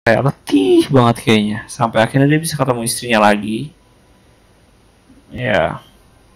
kayak letih banget kayaknya. Sampai akhirnya dia bisa ketemu istrinya lagi. Ya,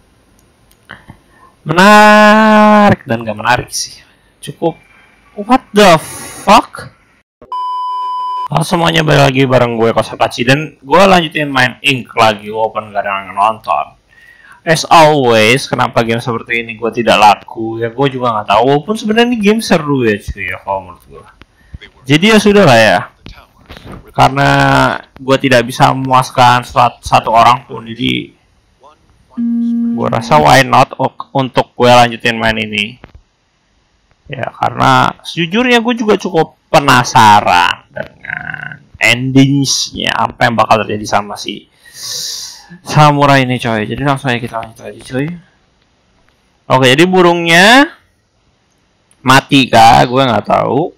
menarik dan gak menarik sih. Cukup what the fuck. Halo semuanya, balik lagi bareng gue Kosapachi dan gue lanjutin main Ink lagi walaupun gak ada yang nonton. As always, kenapa game seperti ini gue tidak laku? Ya gue juga nggak tahu. Walaupun sebenarnya ini game seru ya cuy ya kalau menurut gue. Jadi ya sudah lah ya. Karena gue tidak bisa memuaskan satu orang pun, jadi gue rasa why not untuk gue lanjutin main ini. Ya karena sejujurnya gue juga cukup penasaran dengan endingsnya, apa yang bakal terjadi sama si samurai ini coy. Jadi langsung aja kita lanjut aja coy. Oke, jadi burungnya mati kah? Gue nggak tahu.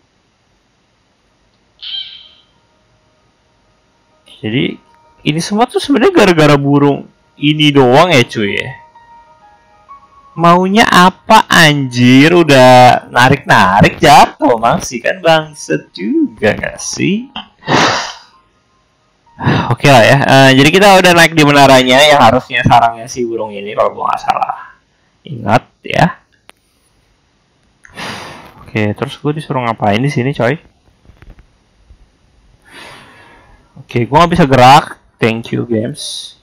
Jadi ini semua tuh sebenarnya gara-gara burung ini doang ya cuy ya. Maunya apa anjir, udah narik-narik jatuh masih kan bangset juga gak sih? Oke lah ya, jadi kita udah naik di menaranya yang harusnya sarangnya si burung ini kalau gue nggak salah. Ingat ya. Oke, terus gue disuruh ngapain di sini coy? Oke, gue nggak bisa gerak. Thank you games.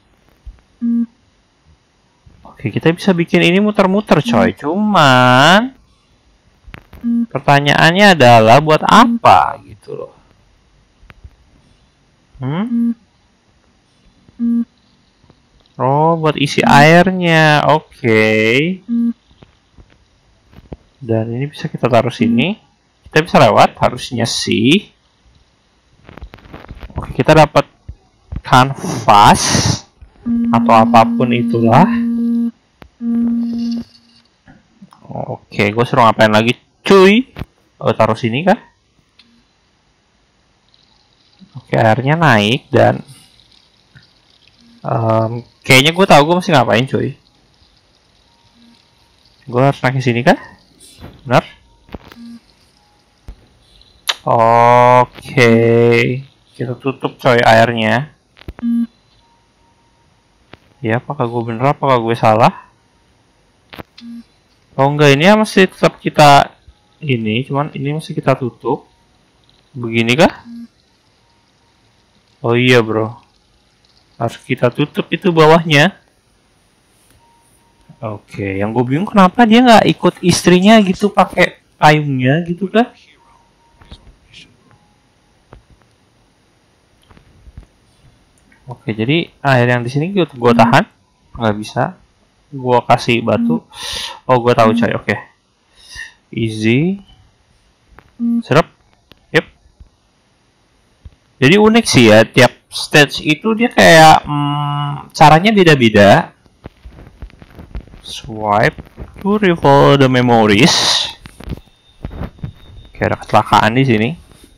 Oke, kita bisa bikin ini muter-muter coy. Cuman pertanyaannya adalah buat apa gitu loh. Oh, buat isi airnya. Oke. Dan ini bisa kita taruh sini. Kita bisa lewat, harusnya sih. Oke, kita dapat kanvas atau apapun itulah. Oke, gue suruh ngapain lagi, cuy? Oh, taruh sini kah? Oke, airnya naik dan kayaknya gue tahu gue mesti ngapain, cuy. Gue harus naik ke sini kah? Benar? Oke, kita tutup coy airnya. Ya, apakah gue bener? Apakah gue salah? Oh enggak, ini masih tetap kita ini, cuman ini masih kita tutup. Begini kah? Oh iya bro, harus kita tutup itu bawahnya. Oke, yang gue bingung kenapa dia nggak ikut istrinya gitu pakai payungnya gitu kah? Oke, jadi air yang di sini gue tahan, nggak bisa. Gue kasih batu. Oh, gue tahu coy. Oke, easy. Serap. Yep. Jadi unik sih ya, tiap stage itu dia kayak caranya beda-beda. Swipe to recall the memories. Kayak ada kecelakaan di sini.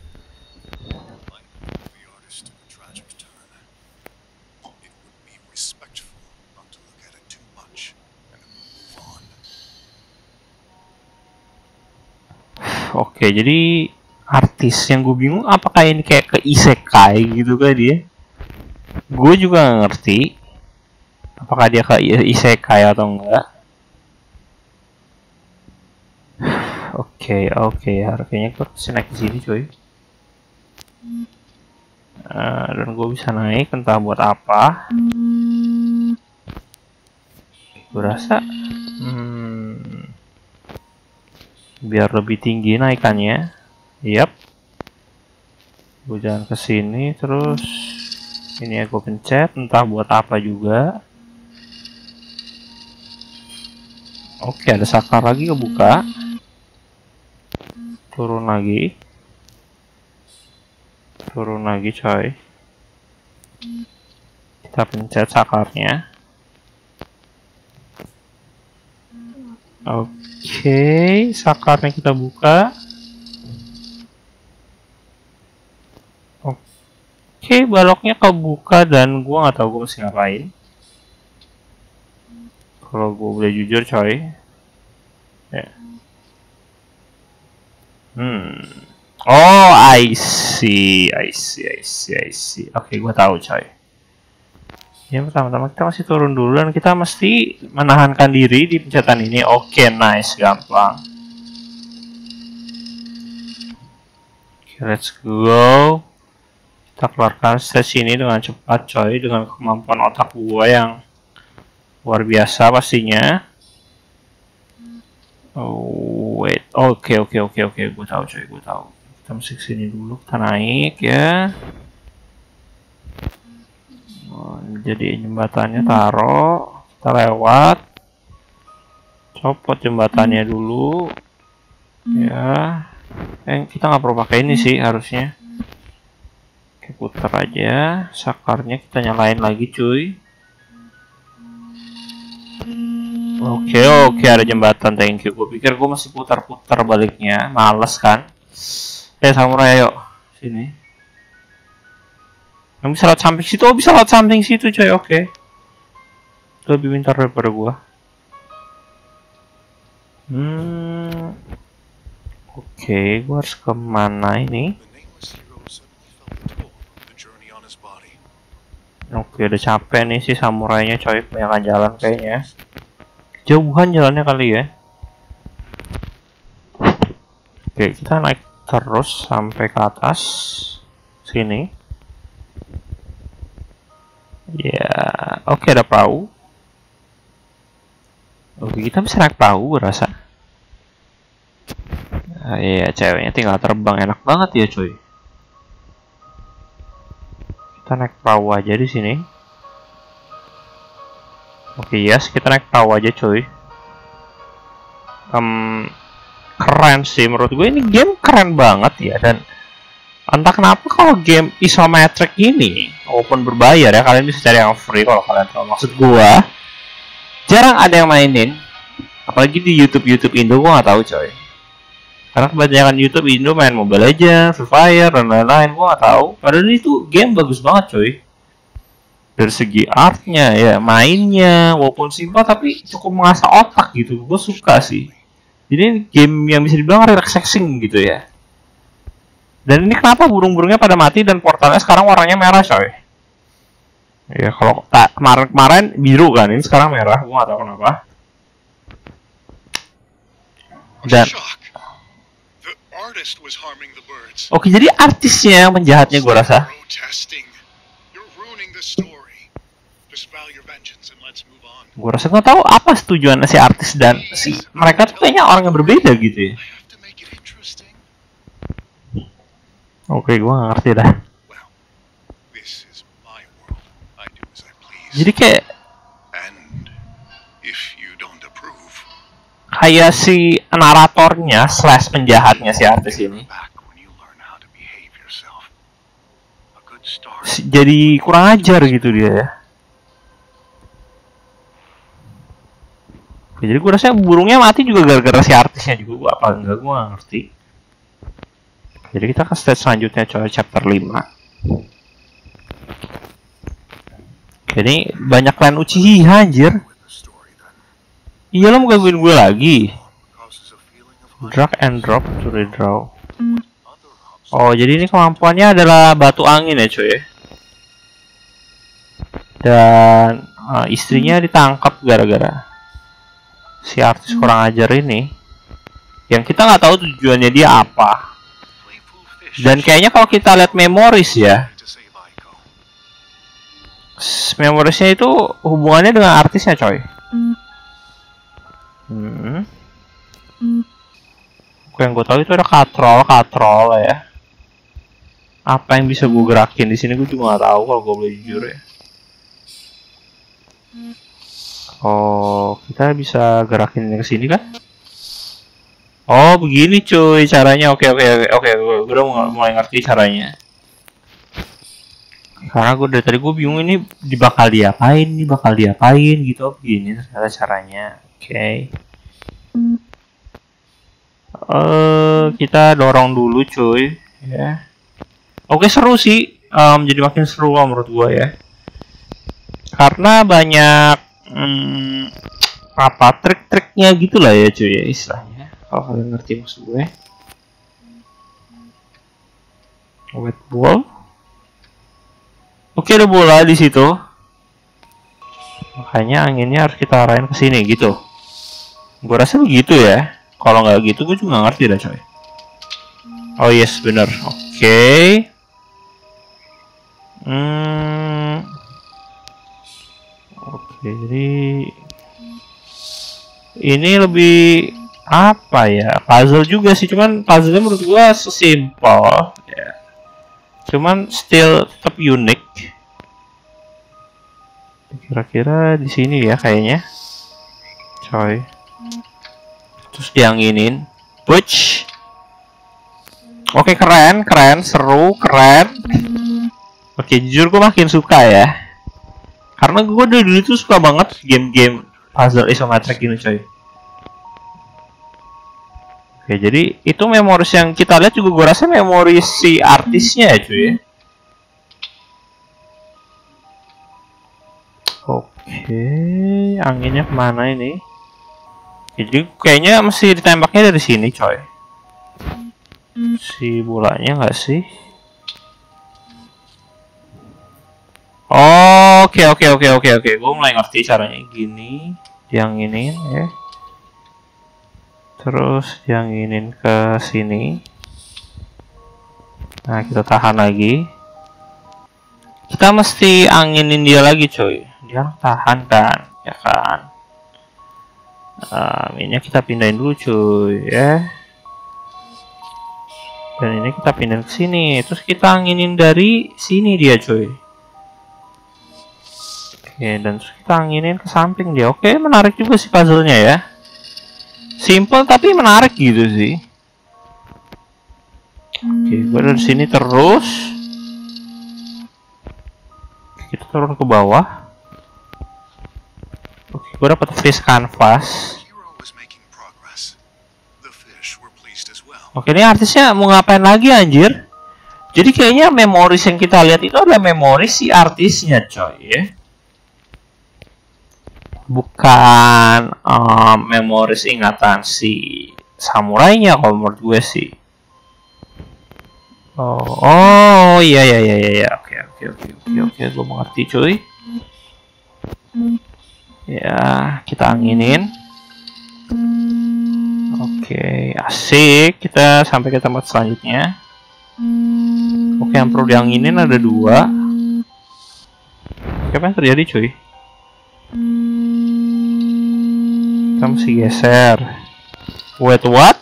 Oke, jadi artis yang gue bingung apakah ini kayak ke isekai gitu kan dia? Gue juga gak ngerti apakah dia ke isekai atau enggak. Oke, harusnya gue harus naik ke sini cuy. Dan gue bisa naik entah buat apa. Gue rasa biar lebih tinggi naikannya. Yap. Gue jalan ke sini terus ini ya gue pencet entah buat apa juga. Oke, ada saklar lagi kebuka. Turun lagi. Turun lagi coy. Kita pencet saklarnya. Oke, saklarnya kita buka. Oke, baloknya kebuka dan gua nggak tahu gua mesti ngapain. Kalau gua boleh jujur coy. Ya. Oh, I see. Oke, gue tahu coy. Ya pertama-tama kita masih turun dulu dan kita mesti menahankan diri di pencetatan ini. Oke, nice, gampang. Oke, let's go. Kita keluarkan stage ini dengan cepat coy, dengan kemampuan otak gua yang luar biasa pastinya. Oh, wait. Oke, gue tahu coy, gue tahu. Kita mesti sini dulu, kita naik ya. Oh, jadi jembatannya taruh, kita lewat. Copot jembatannya dulu. Ya. Kita nggak perlu pakai ini sih harusnya. Oke, putar aja. Sakarnya kita nyalain lagi cuy. Oke, ada jembatan, thank you. Gue pikir gue masih putar-putar baliknya, males kan. Samurai, ayo sini. Yang bisa lewat samping situ, bisa lewat samping situ coy, oke. Lebih pintar daripada gue. Oke, gue harus kemana ini? Oke, udah capek nih si samurainya coy, kebanyakan jalan kayaknya. Jauhan jalannya kali ya. Oke, kita naik terus sampai ke atas sini. Ya, oke, ada perahu. Oke, kita bisa naik perahu, gue rasa. Iya, ceweknya tinggal terbang, enak banget ya coy. Kita naik perahu aja di sini. Oke, yes, kita naik perahu aja cuy. Keren sih menurut gue, ini game keren banget ya. Dan entah kenapa kalau game isometric ini walaupun berbayar ya, kalian bisa cari yang free kalau kalian tahu maksud gue. Jarang ada yang mainin, apalagi di YouTube Indo. Gue nggak tahu coy, karena kebanyakan YouTube Indo main Mobile Legends, Free Fire dan lain-lain. Gue nggak tahu, padahal itu game bagus banget coy. Dari segi artnya ya, mainnya walaupun simpel tapi cukup mengasah otak gitu. Gue suka sih. Jadi game yang bisa dibilang relaxing gitu ya. Dan ini kenapa burung-burungnya pada mati dan portalnya sekarang warnanya merah coy. Ya kalau kemarin biru kan, ini sekarang merah. Gue gak tahu kenapa. Dan oke, jadi artisnya yang penjahatnya gue rasa. Gue rasa nggak tahu apa tujuannya si artis dan si mereka tuh kayaknya orang yang berbeda gitu ya. Oke, gue nggak ngerti dah. Jadi kayak si naratornya slash penjahatnya si artis ini jadi kurang ajar gitu dia ya. Jadi gue rasa burungnya mati juga gara-gara si artisnya juga. Gue apa enggak, gue gak ngerti. Jadi kita ke stage selanjutnya coy, chapter 5. Oke, ini banyak klan Uchiha anjir. Iya, lo mau gangguin gue lagi. Drag and drop to redraw. Oh, jadi ini kemampuannya adalah batu angin ya coy. Dan istrinya ditangkap gara-gara si artis kurang ajar ini, yang kita nggak tahu tujuannya dia apa. Dan kayaknya kalau kita lihat memoris ya, memorisnya itu hubungannya dengan artisnya coy. Yang gue tahu itu ada katrol ya. Apa yang bisa gue gerakin di sini gue juga nggak tahu kalau gue boleh jujur ya. Oh, kita bisa gerakin ke sini kan? Oh, begini cuy caranya. Oke, gue udah mulai ngerti caranya. Karena gue dari tadi gue bingung ini bakal diapain gitu. Begini ternyata caranya. Oke. Kita dorong dulu cuy ya. Oke, seru sih. Jadi makin seru menurut gue ya. Karena banyak apa trik-triknya gitulah ya cuy ya istilahnya, kalau kalian ngerti maksud gue. Wet ball. Oke, ada bola di situ. Makanya anginnya harus kita arahin ke sini gitu. Gue rasa begitu ya. Kalau nggak gitu, gue juga nggak ngerti dah coy. Oh yes, bener. Oke. Oke, jadi ini lebih apa ya? Puzzle juga sih, cuman puzzle-nya menurut gue sesimpel ya. Cuman still tetap unik. Kira-kira di sini ya kayaknya. Coy. Terus dianginin. Push. Oke, keren, seru, keren. Oke, jujur gue makin suka ya. Karena gue dari dulu tuh suka banget game-game puzzle isometric gini coy. Oke, jadi itu memoris yang kita lihat juga gue rasa memoris si artisnya ya cuy ya. Oke, anginnya kemana ini? Jadi kayaknya mesti ditembaknya dari sini coy. Si bolanya nggak sih? Oke. Gue mulai ngerti caranya gini. Dianginin ya. Terus dianginin ke sini. Nah, kita tahan lagi. Kita mesti anginin dia lagi coy. Dia tahan kan, ya kan. Ini kita pindahin dulu cuy ya. Dan ini kita pindahin ke sini. Terus kita anginin dari sini dia cuy. Oke, dan terus kita anginin ke samping dia. Oke, menarik juga sih puzzle-nya ya. Simple tapi menarik gitu sih. Oke, gue dari sini terus. Kita turun ke bawah. Oke, gue dapat fish canvas. Oke, ini artisnya mau ngapain lagi anjir? Jadi kayaknya memoris yang kita lihat itu adalah memoris si artisnya coy ya. Bukan memoris ingatan si samurainya kalau menurut gue sih. Oh iya. Oke, gue mengerti cuy. Ya, kita anginin. Oke, asik. Kita sampai ke tempat selanjutnya. Oke, yang perlu dianginin ada 2. Apa yang terjadi cuy? Kita mesti geser. Wait, what?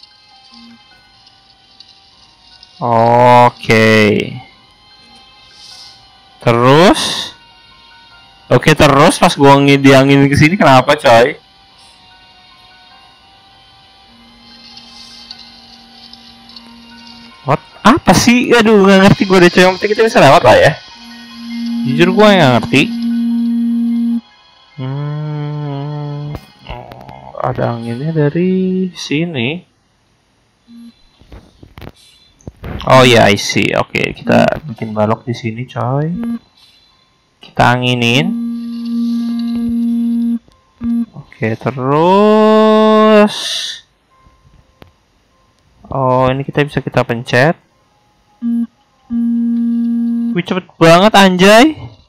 Oke. Terus? Oke, terus pas gua diangin ke sini kenapa, coy? What? Apa sih? Aduh, nggak ngerti gua deh, coy. Yang penting kita bisa lewat lah ya. Jujur gua nggak ngerti. Ada anginnya dari sini. Oh ya, I see. Oke, kita bikin balok di sini, coy. Kita anginin. Oke, terus. Oh, ini kita bisa kita pencet. Wih, cepet banget anjay.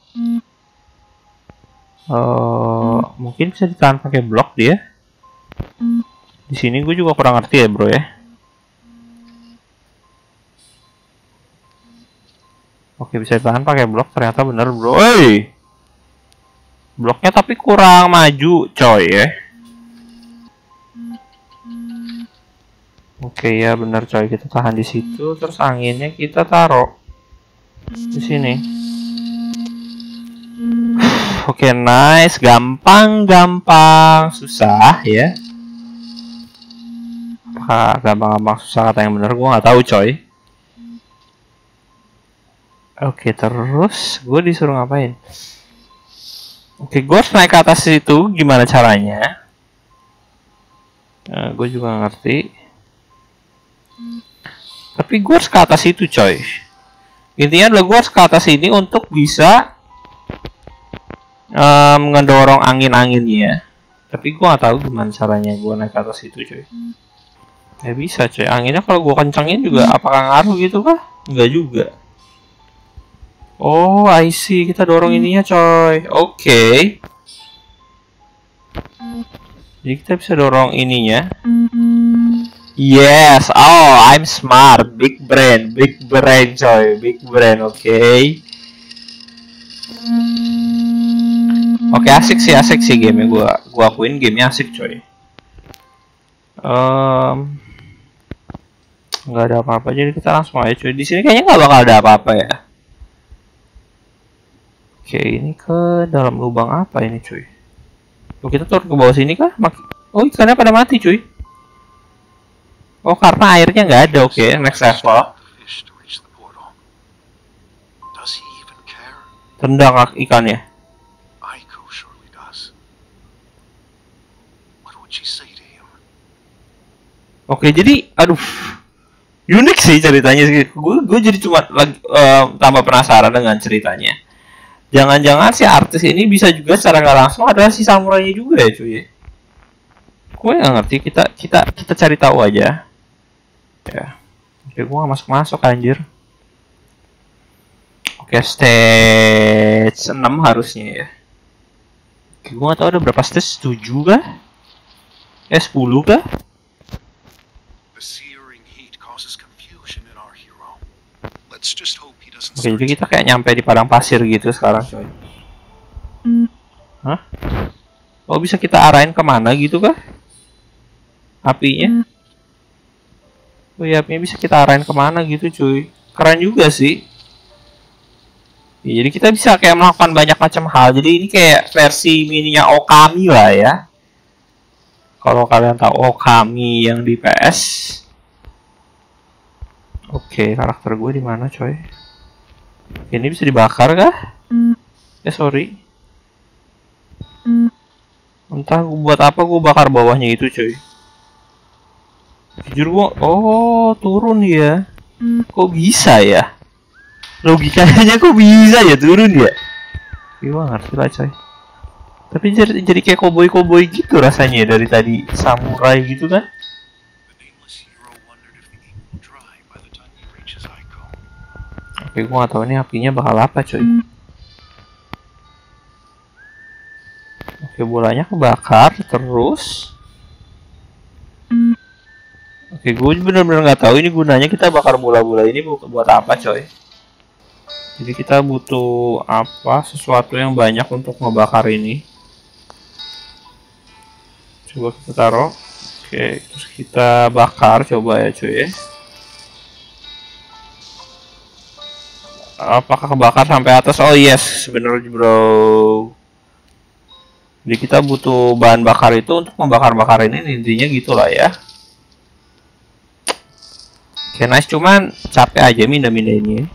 Mungkin bisa ditahan pakai blok dia. Di sini gue juga kurang ngerti ya, bro ya. Oke, bisa ditahan pakai blok, ternyata bener, bro. Hey! Bloknya tapi kurang maju, coy ya. Oke ya, bener coy, kita tahan di situ, terus anginnya kita taruh di sini. Oke, nice, gampang, susah ya. Apakah gampang susah kata yang bener, gue nggak tahu coy. Oke, terus gue disuruh ngapain? Oke, gue harus naik ke atas itu, gimana caranya? Gue juga gak ngerti. Tapi gue harus ke atas itu coy. Intinya adalah gue harus ke atas ini untuk bisa ngedorong angin-anginnya. Tapi gue gak tahu gimana caranya gue naik ke atas itu coy. Ya bisa coy, anginnya kalau gue kencangin juga apakah ngaruh gitu kah? Enggak juga. Oh, I see. Kita dorong ininya, coy. Oke. Jadi kita bisa dorong ininya. Yes. Oh, I'm smart. Big brain, coy. Big brain, oke. Oke, asik sih game-nya. Gua akuin game-nya asik, coy. Nggak ada apa-apa, jadi kita langsung aja, cuy. Di sini kayaknya nggak bakal ada apa-apa ya. Oke, ini ke dalam lubang apa ini, cuy? Oh, kita turun ke bawah sini kah? Oh, ikannya pada mati, cuy. Oh, karena airnya nggak ada. Oke, next level. Tendang ikannya. Oke, jadi, aduh, unik sih ceritanya sih. Gue jadi cuma lagi tambah penasaran dengan ceritanya. Jangan-jangan si artis ini bisa juga secara nggak langsung adalah si samurainya juga ya, cuy. Gue nggak ngerti. Kita cari tahu aja. Ya. Oke, gue nggak masuk anjir. Oke, stage 6 harusnya ya. Oke, gue nggak tahu ada berapa stage. 7 kah? 10 kah? Oke, jadi kita kayak nyampe di padang pasir gitu sekarang, coy. Hah? Oh, bisa kita arahin kemana gitu kah? Apinya? Oh iya, apinya bisa kita arahin kemana gitu, cuy. Keren juga sih. Ya, jadi kita bisa kayak melakukan banyak macam hal. Jadi ini kayak versi mininya Okami lah ya. Kalau kalian tahu Okami yang di PS. Oke, karakter gue di mana, coy? Ini bisa dibakar kah? Sorry. Entah buat apa gue bakar bawahnya itu, coy. Jujur gue, oh turun ya. Kok bisa ya? Logikanya kok bisa ya turun ya? Gue ngerti lah, coy. Tapi jadi kayak koboi gitu rasanya dari tadi, samurai gitu kan? Oke, gue gak tau ini apinya bakal apa, coy. Oke, bolanya kebakar terus. Oke, gue bener-bener gak tahu ini gunanya kita bakar bola-bola ini buat apa, coy. Jadi kita butuh apa? Sesuatu yang banyak untuk ngebakar ini. Coba kita taruh. Oke, terus kita bakar coba ya, cuy. Apakah kebakar sampai atas? Oh yes, bener bro. Jadi kita butuh bahan bakar itu untuk membakar-bakar ini, intinya gitulah ya. Oke, nice, cuman capek aja minda-mindainnya.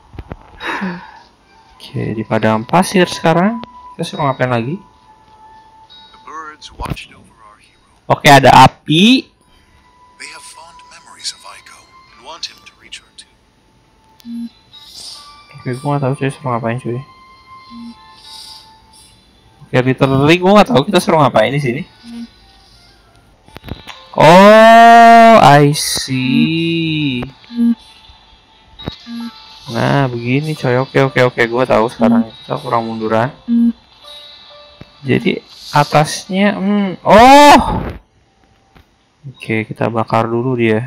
Oke, di padang pasir sekarang. Kita suruh ngapain lagi? Oke, ada api. Oke, gue gak tau cuy suruh ngapain, cuy. Oke, literally gue gak tau kita suruh ngapain di sini. Oh, I see. Nah, begini coy. Oke, gue tahu sekarang. Kita kurang munduran. Jadi atasnya, oh. Oke, kita bakar dulu dia.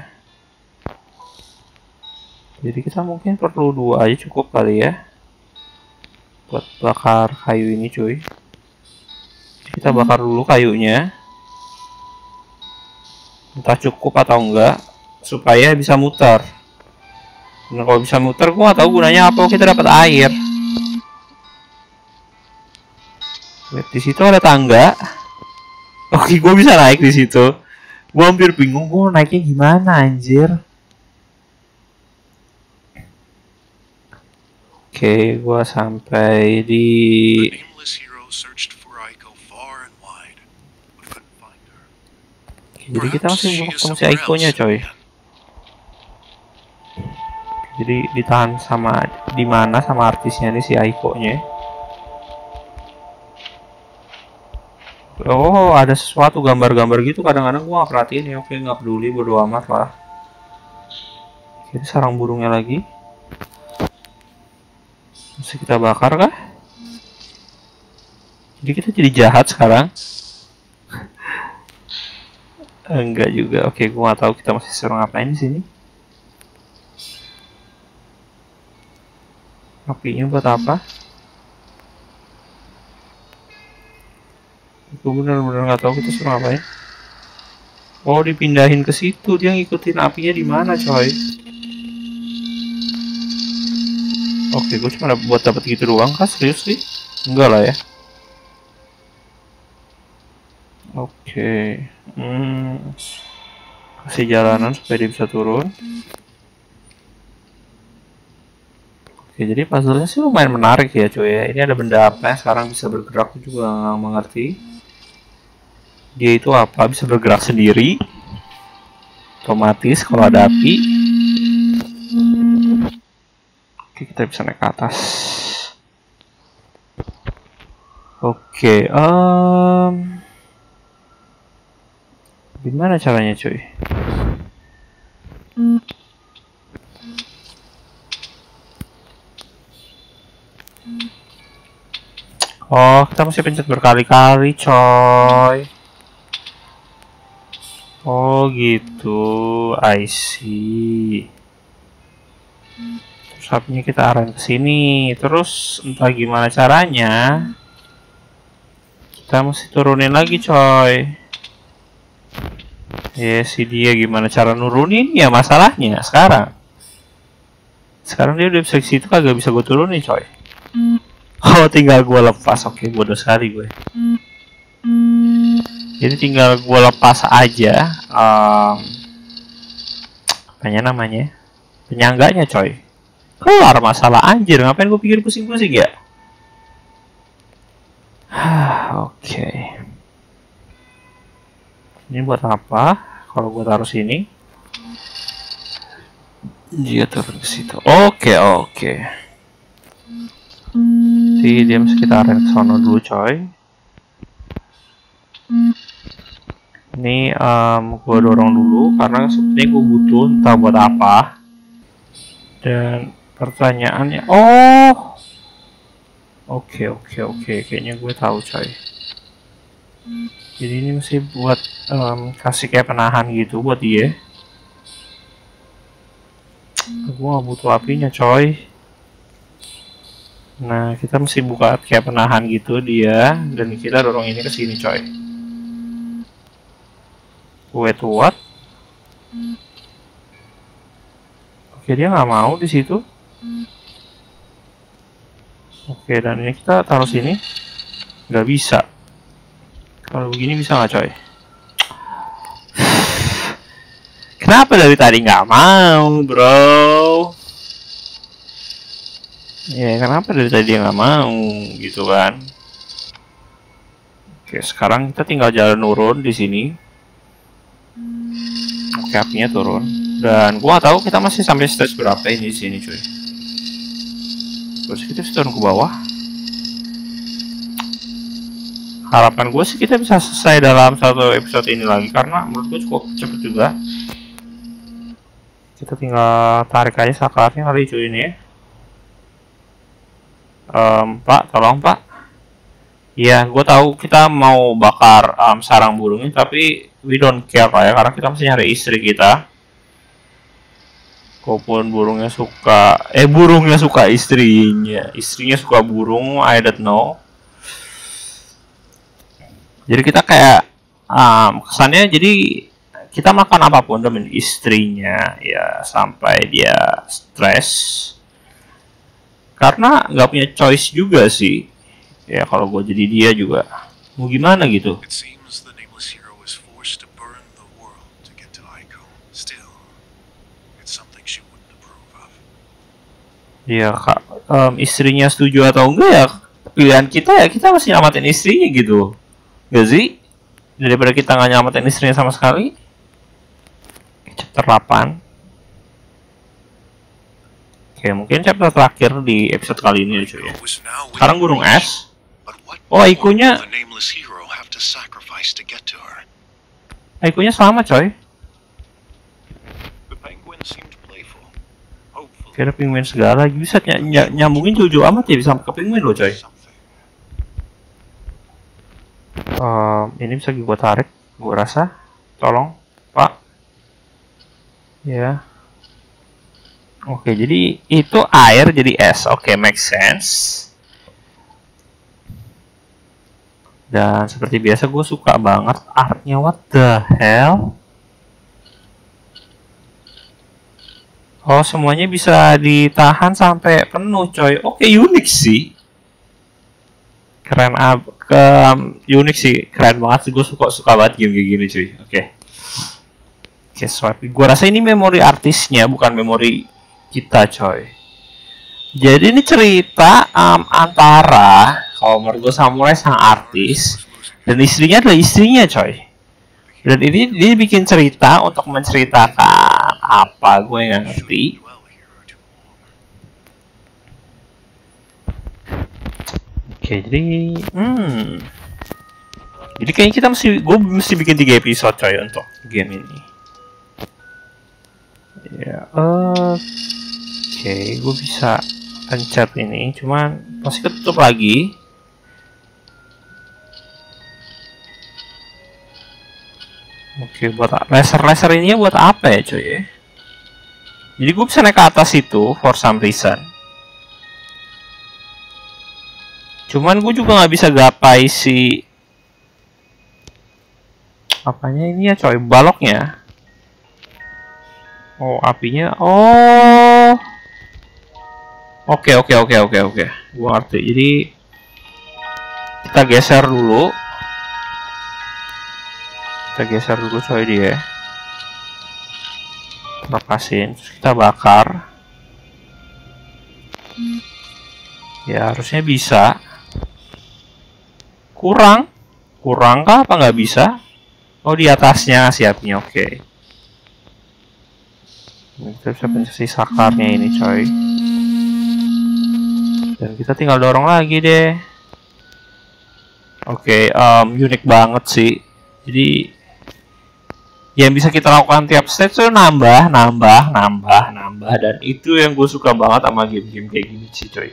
Jadi kita mungkin perlu 2 aja cukup kali ya. Buat bakar kayu ini, cuy. Kita bakar dulu kayunya. Entah cukup atau enggak, supaya bisa muter. Nah, kalau bisa muter, gua nggak tahu gunanya apa. Kita dapat air. Lihat di situ ada tangga. Oke, gua bisa naik di situ. Gua hampir bingung gua naiknya gimana, anjir. Oke, gua sampai di. Jadi kita masih belum ketemu si Aiko-nya, coy. Jadi ditahan sama di mana sama artisnya nih si Aiko-nya. Oh, ada sesuatu gambar-gambar gitu. Kadang-kadang gua nggak perhatiin ya. Oke, nggak peduli, bodo amat lah. Jadi sarang burungnya lagi. Mesti kita bakar kah? Jadi kita jadi jahat sekarang? Enggak juga. Oke, gua nggak tahu kita masih suruh ngapain di sini. Apinya buat apa? Gue bener-bener nggak tahu kita suruh ngapain. Oh, dipindahin ke situ. Dia ngikutin apinya di mana, coy? Oke, gue cuma buat dapat gitu doang kah? Serius sih? Enggak lah ya. Oke. Kasih jalanan supaya dia bisa turun. Oke, jadi puzzle-nya sih lumayan menarik ya, cuy ya. Ini ada benda apa yang sekarang bisa bergerak, aku juga nggak mengerti. Dia itu apa? Bisa bergerak sendiri. Otomatis kalau ada api. Oke, kita bisa naik ke atas. Oke, gimana caranya, cuy? Oh, kita mesti pencet berkali-kali, coy. Oh, gitu. I see. Terus apinya kita arahin ke sini. Terus entah gimana caranya, kita mesti turunin lagi, coy. Ya, si dia gimana cara nurunin ya masalahnya sekarang. Sekarang dia udah bisa ke situ, kagak bisa gue turunin, coy. Oh, tinggal gue lepas. Oke, bodoh sekali gue. Jadi tinggal gue lepas aja. Apanya namanya? Penyangganya, coy. Kelar masalah, anjir. Ngapain gue pikir pusing-pusing ya? Oke. Ini buat apa? Kalau gue taruh sini, dia turun ke situ. Oke. Jadi dia mesti kita arahin ke sono dulu, coy. Ini gue dorong dulu karena sepertinya gue butuh entah buat apa. Dan pertanyaannya, oh, oke. Kayaknya gue tahu, coy. Jadi ini mesti buat kasih kayak penahan gitu buat dia. Gue gak butuh apinya, coy. Nah, kita mesti buka kayak penahan gitu dia, dan kita dorong ini ke sini, coy. Wait, what? Oke, dia nggak mau di situ. Oke, dan ini kita taruh sini. Nggak bisa. Kalau begini bisa nggak, coy? Kenapa dari tadi nggak mau, bro? Ya, kenapa dari tadi dia nggak mau, gitu kan? Oke, sekarang kita tinggal jalan turun di sini. Oke, apinya turun. Dan gua tahu kita masih sampai stage berapa ini di sini, cuy. Terus kita bisa turun ke bawah. Harapan gue sih kita bisa selesai dalam satu episode ini lagi, karena menurut gue cukup cepet juga. Kita tinggal tarik aja sakarnya kali, cuy, ini ya. Pak, tolong pak. Ya, gue tahu kita mau bakar sarang burungnya, tapi we don't care lah ya, karena kita mesti nyari istri kita. Walaupun burungnya suka istrinya suka burung, I don't know. Jadi kita kayak kesannya jadi kita makan apapun demi istrinya ya, sampai dia stres. Karena nggak punya choice juga sih. Ya kalau gue jadi dia juga mau gimana gitu. Ya kak, istrinya setuju atau enggak ya pilihan kita ya, kita masih nyamatin istrinya gitu. Gak sih? Daripada kita nggak nyamatin istrinya sama sekali. Chapter 8. Oke, mungkin chapter terakhir di episode kali ini cuy ya. Sekarang gunung es. Oh, Aikunya selamat, coy. Kira penguin segala bisa nyambungin jauh-jauh amat ya, bisa sampai ke penguin loh coy. Ini bisa gue tarik, gue rasa. Tolong pak ya. Oke, jadi itu air jadi es. Oke, make sense. Dan seperti biasa gue suka banget artnya. What the hell? Oh, semuanya bisa ditahan sampai penuh, coy. Oke, unik sih. Keren unik sih, keren banget sih. Gue suka banget game kayak gini, cuy. Oke, swipe. Gue rasa ini memori artisnya, bukan memori kita, coy. Jadi ini cerita antara kalau menurut gue samurai sang artis dan istrinya adalah istrinya, coy. Dan ini dia bikin cerita untuk menceritakan apa, gue nggak ngerti. Oke, jadi kayaknya gue mesti bikin 3 episode coy untuk game ini. Ya, oke, gue bisa pencet ini, cuman pasti ketutup lagi. Oke, buat laser ini buat apa ya coy ya? Jadi gue bisa naik ke atas itu for some reason. Cuman gue juga nggak bisa gapai si apanya ini ya coy, baloknya. Oh, apinya. Oh. Oke. Gue ngerti. Jadi kita geser dulu. Coy dia. Lepasin, kita bakar. Ya harusnya bisa. Kurang kah apa nggak bisa? Oh, di atasnya siapnya. Oke. Kita bisa pencet si sakarnya ini coy. Dan kita tinggal dorong lagi deh. Oke, unik banget sih. Jadi yang bisa kita lakukan tiap stage itu nambah, dan itu yang gue suka banget sama game-game kayak gini sih coy.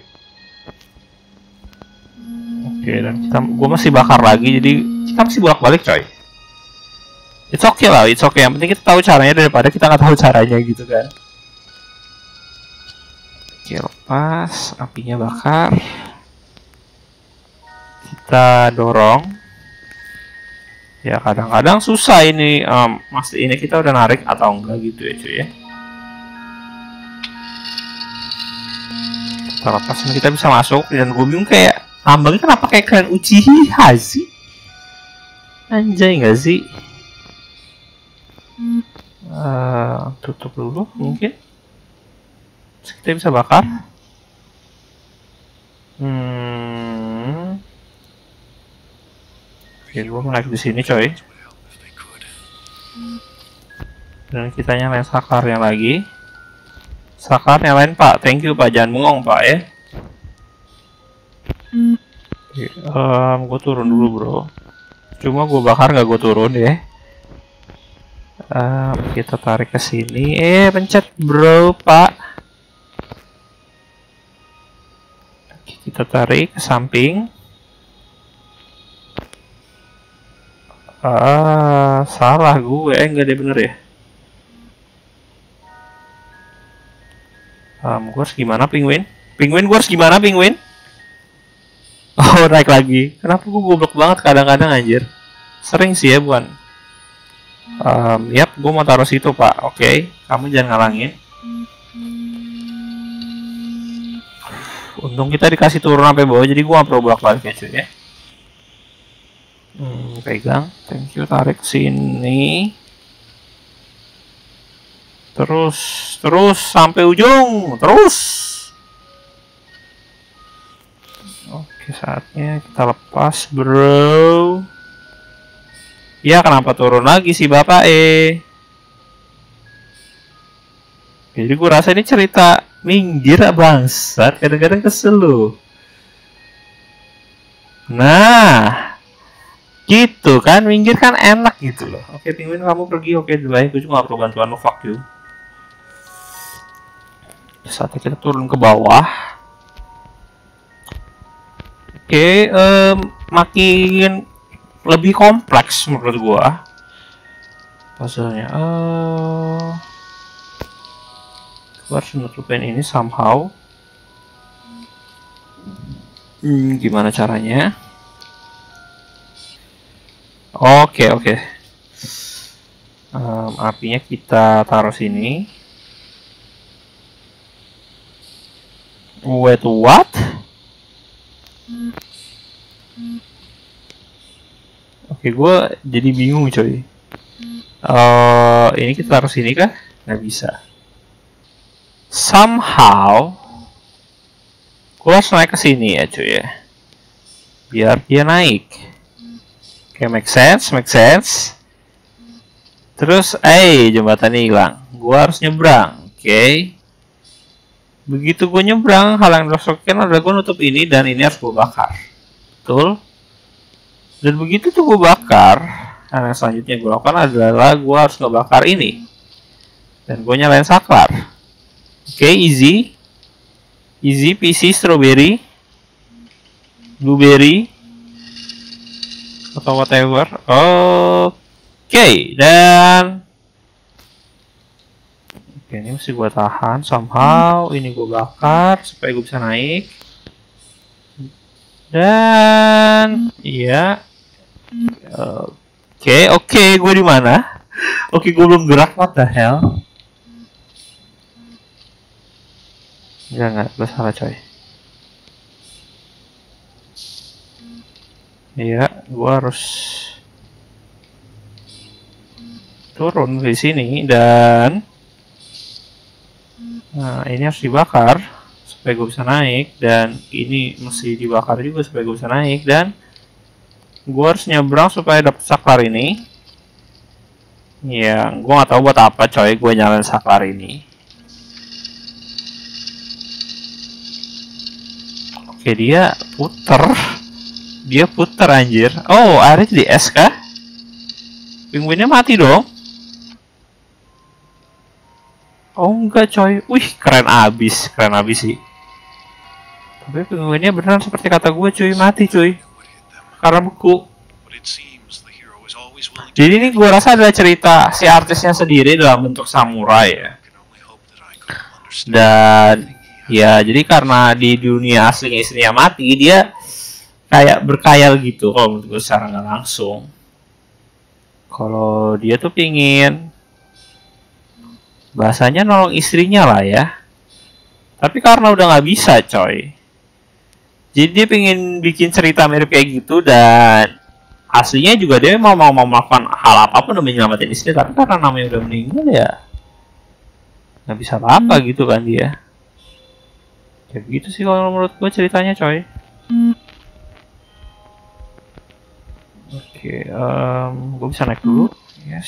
Oke, dan gue masih bakar lagi, jadi kita masih bolak-balik coy. It's okay lah, it's okay. Yang penting kita tahu caranya daripada kita nggak tahu caranya gitu kan. Oke, lepas, apinya bakar. Kita dorong. Ya kadang-kadang susah ini, masih ini kita udah narik atau enggak gitu ya cuy ya. Kita lepas ini kita bisa masuk, dan gue bingung kayak tambangnya kenapa kayak keren Uchiha sih? Anjay nggak sih? Tutup dulu mungkin. Terus kita bisa bakar. Oke, gue mau naik di sini coy. Dan kita nyalain sakarnya lagi. Sakar nyalain pak, thank you pak, jangan bengong pak ya. Oke, gue turun dulu bro. Cuma gue bakar nggak gue turun ya. Kita tarik ke sini. Pencet bro pak. Kita tarik ke samping. Salah gue, enggak deh, bener ya. Gue harus gimana penguin? Gue harus gimana penguin? Oh, naik lagi. Kenapa gue goblok banget kadang-kadang anjir. Sering sih ya, bukan. Yap, gue mau taruh situ pak. Oke, kamu jangan ngalangin. Untung kita dikasih turun sampai bawah, jadi gue gak perlu bolak-balik ya cuy ya. Pegang, thank you, tarik sini. Terus sampai ujung, terus. Oke, saatnya kita lepas, bro. Ya, kenapa turun lagi sih bapak Jadi gue rasa ini cerita minggir bangsat, kadang-kadang kesel lu. Nah, gitu kan, minggir kan enak gitu loh. Oke, penguin kamu pergi, oke, baik, gue juga gak perlu bantuan lo, fuck you. Saatnya kita turun ke bawah. Oke, makin lebih kompleks menurut gua puzzle-nya. Gua harus nutupin ini somehow. Gimana caranya? Oke. Apinya kita taruh sini. Wait, what? Oke, gue jadi bingung coy. Ini kita taruh sini kah? Nggak bisa. Somehow gue harus naik ke sini ya cuy ya, biar dia naik. Oke, make sense. Terus, jembatannya hilang. Gue harus nyebrang. Oke. Begitu gue nyebrang, hal yang dilakukan adalah gue nutup ini dan ini harus gue bakar. Betul. Dan begitu tuh gue bakar, hal yang selanjutnya gue lakukan adalah gue harus ngebakar ini. Dan gue nyalain saklar. Oke, easy peasy, strawberry, blueberry, atau whatever. Oke, dan ini mesti gue tahan somehow. Ini gue bakar supaya gue bisa naik. Dan iya. Oke, gue di mana? Oke, gue belum gerak. What the hell? Enggak, gue salah coy. Iya, gue harus turun di sini dan nah ini harus dibakar supaya gue bisa naik, dan ini mesti dibakar juga supaya gue bisa naik, dan gue harus nyebrang supaya dapet saklar ini. Ya, gue nggak tahu buat apa coy gue nyalain saklar ini. Oke, dia puter anjir. Oh, airnya jadi es kah? Penguinnya mati dong. Oh enggak coy. Wih, keren abis sih. Tapi penguinnya beneran seperti kata gue cuy, mati cuy. Karena beku. Jadi ini gue rasa adalah cerita si artisnya sendiri dalam bentuk samurai ya. Dan ya, jadi karena di dunia aslinya istrinya mati, dia kayak berkhayal gitu kalau menurut gue secara nggak langsung. Kalau dia tuh pingin bahasanya nolong istrinya lah ya. Tapi karena udah nggak bisa coy, jadi dia pengen bikin cerita mirip kayak gitu, dan aslinya juga dia mau melakukan hal apapun demi nyelamatin istri, tapi karena namanya udah meninggal ya nggak bisa apa-apa gitu kan dia. Kayak gitu sih kalau menurut gue ceritanya coy. Oke, gue bisa naik dulu. Yes.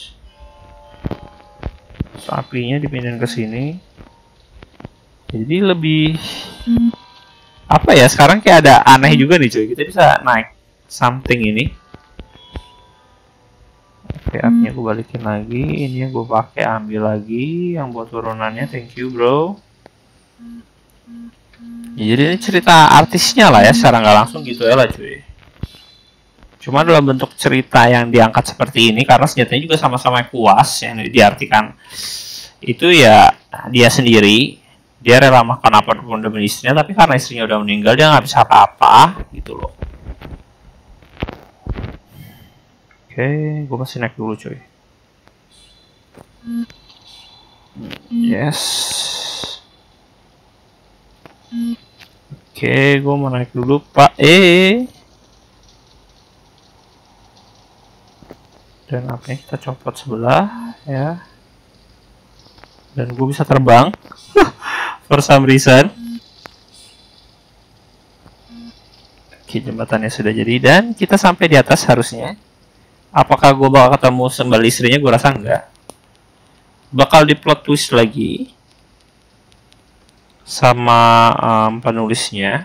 Terus apinya dipindahin ke sini. Jadi lebih apa ya? Sekarang kayak ada aneh juga nih cuy. Kita bisa naik something ini. Oke, apinya gue balikin lagi. Ini yang gue pakai, ambil lagi yang buat turunannya. Thank you bro. Ya, jadi ini cerita artisnya lah ya, secara nggak langsung gitu ya lah cuy. Cuma dalam bentuk cerita yang diangkat seperti ini karena senjatanya juga sama-sama kuas, yang diartikan itu ya dia sendiri, dia rela makan apapun demi istrinya, tapi karena istrinya udah meninggal dia nggak bisa apa-apa gitu loh. Oke, gue masih naik dulu cuy. Yes. Oke, gue mau naik dulu pak. Dan apa kita copot sebelah ya, dan gue bisa terbang for some reason. Oke, jembatannya sudah jadi dan kita sampai di atas harusnya. Apakah gue bakal ketemu sembal istrinya? Gue rasa enggak. Bakal di plot twist lagi sama penulisnya.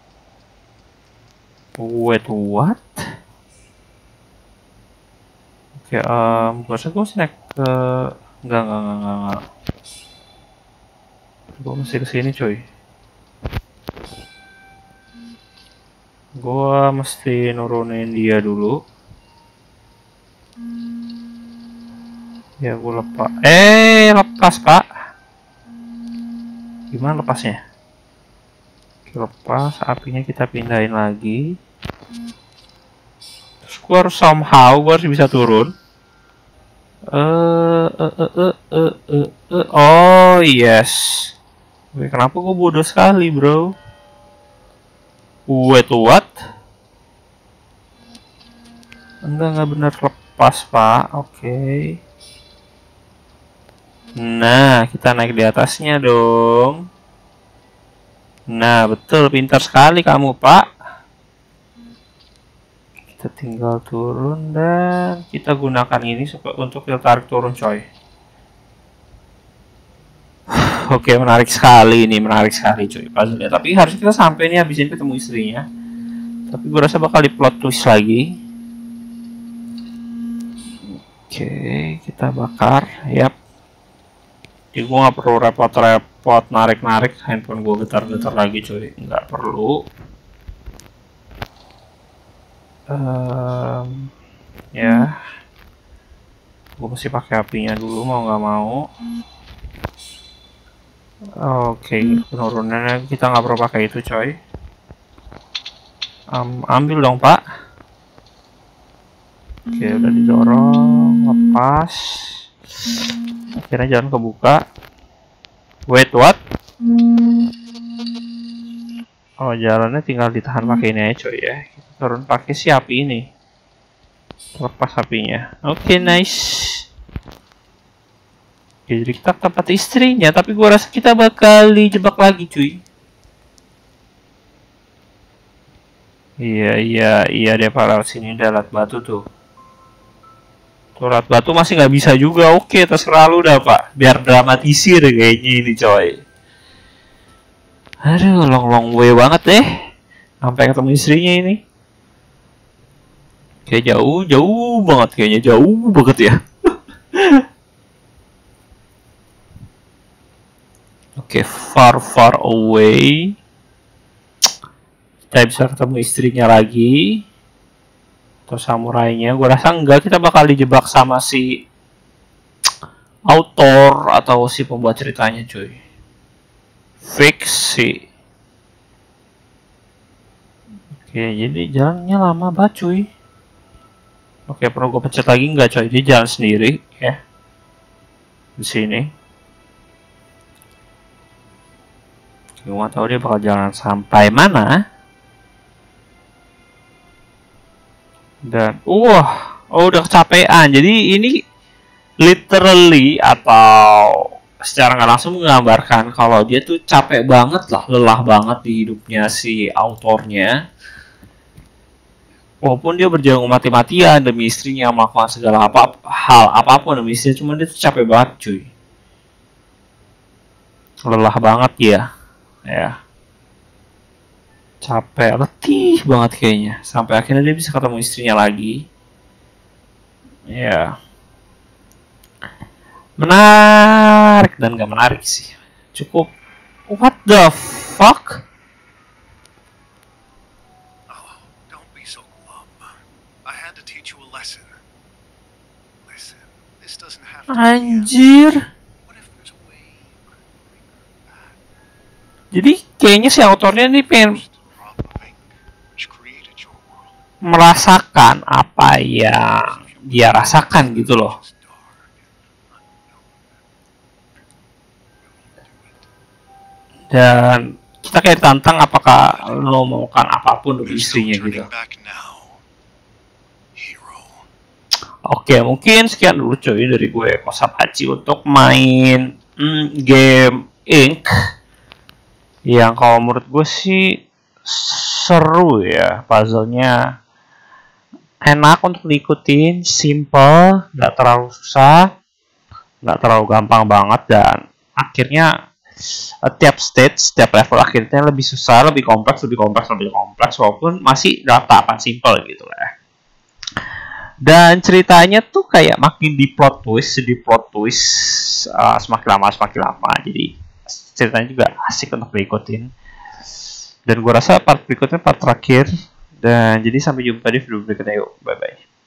Wait, what? Oke, gue rasa gue naik ke enggak. Gue mesti kesini coy. Gue mesti nurunin dia dulu. Ya gue lepas. Lepas pak. Gimana lepasnya? Lepas apinya, kita pindahin lagi. Terus gue harus gue harus bisa turun. Oh yes. Oke, kenapa gue bodoh sekali bro? Wait, what? Enggak benar lepas pak. Oke. Nah, kita naik di atasnya dong. Nah, betul, pintar sekali kamu pak. Kita tinggal turun dan kita gunakan ini untuk kita tarik turun coy. Oke, menarik sekali coy puzzle-nya. Tapi harus kita sampai nih habisin ketemu istrinya. Tapi gue rasa bakal di plot twist lagi. Oke, kita bakar. Yap. Jadi gue nggak perlu repot-repot narik-narik handphone gue getar-getar lagi coy. Nggak perlu. Ya. Gue mesti pakai apinya dulu mau nggak mau. Oke, penurunannya kita nggak perlu pakai itu coy. Ambil dong pak. Oke, udah didorong, lepas. Akhirnya jangan kebuka. Wait, what? Oh, jalannya tinggal ditahan pakai ini aja coy ya. Kita turun pakai si api ini. Lepas apinya. Oke, nice. Jadi kita ke tempat istrinya, tapi gua rasa kita bakal dijebak lagi cuy. Iya deh pak, lewat sini ada alat batu tuh. Tuh alat batu masih nggak bisa juga. Oke, terserah lu dah pak, biar dramatisir kayaknya ini coy. Aduh, long way banget deh sampai ketemu istrinya ini. Kayak jauh banget, kayaknya jauh banget ya. Oke, far away. Kita bisa ketemu istrinya lagi. Atau samurainya. Gue rasa enggak, kita bakal dijebak sama si autor atau si pembuat ceritanya cuy. Fix sih. Oke, jadi jalannya lama banget cuy. Oke, perlu gue pencet lagi enggak coy? Dia jalan sendiri ya. Di sini. Gue nggak tahu dia bakal jalan sampai mana. Dan udah kecapean. Jadi ini literally atau secara nggak langsung menggambarkan kalau dia tuh capek banget lah, lelah banget di hidupnya si autornya. Walaupun dia berjuang mati-matian demi istrinya, melakukan segala hal apapun demi istrinya, cuman dia tuh capek banget cuy. Lelah banget ya, capek, letih banget kayaknya, sampai akhirnya dia bisa ketemu istrinya lagi. Ya, menarik dan gak menarik sih, cukup what the fuck. Anjir. Jadi kayaknya si autornya ini pengen merasakan apa yang dia rasakan gitu loh. Dan kita kayak tantang apakah lo maukan apapun untuk istrinya gitu. Oke, mungkin sekian dulu coy dari gue Kosapachi untuk main game Ink. Yang kalau menurut gue sih seru ya, puzzle-nya enak untuk diikutin, simple, nggak terlalu susah, nggak terlalu gampang banget, dan akhirnya tiap stage, tiap level akhirnya lebih susah, lebih kompleks, walaupun masih dalam tahapan simple gitu lah. Dan ceritanya tuh kayak makin di plot twist, semakin lama. Jadi ceritanya juga asik untuk diikutin. Dan gue rasa part berikutnya part terakhir. Dan jadi sampai jumpa di video berikutnya, yuk, bye bye.